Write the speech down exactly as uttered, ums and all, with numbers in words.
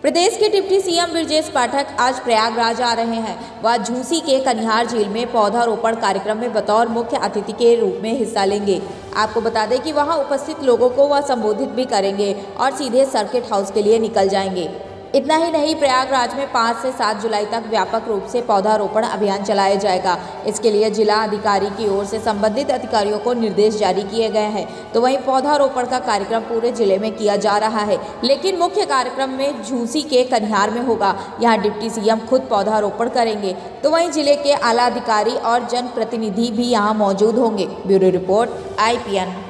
प्रदेश के deputy CM Brajesh Pathak आज प्रयागराज आ रहे हैं। वह झूसी के कनिहार झील में पौधारोपण कार्यक्रम में बतौर मुख्य अतिथि के रूप में हिस्सा लेंगे। आपको बता दें कि वहां उपस्थित लोगों को वह संबोधित भी करेंगे और सीधे सर्किट हाउस के लिए निकल जाएंगे। इतना ही नहीं, प्रयागराज में पाँच से सात जुलाई तक व्यापक रूप से पौधारोपण अभियान चलाया जाएगा। इसके लिए जिला अधिकारी की ओर से संबंधित अधिकारियों को निर्देश जारी किए गए हैं। तो वहीं पौधारोपण का कार्यक्रम पूरे जिले में किया जा रहा है, लेकिन मुख्य कार्यक्रम में झूसी के कनिहार में होगा। यहाँ डिप्टी सीएम खुद पौधारोपण करेंगे। तो वहीं जिले के आला अधिकारी और जनप्रतिनिधि भी यहाँ मौजूद होंगे। Bureau report I P N.